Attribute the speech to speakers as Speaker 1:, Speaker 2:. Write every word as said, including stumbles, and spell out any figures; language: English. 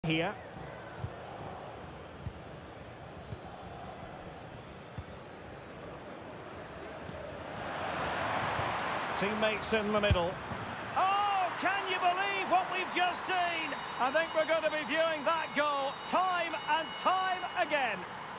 Speaker 1: Here. Teammates in the middle. Oh, can you believe what we've just seen? I think we're going to be viewing that goal time and time again.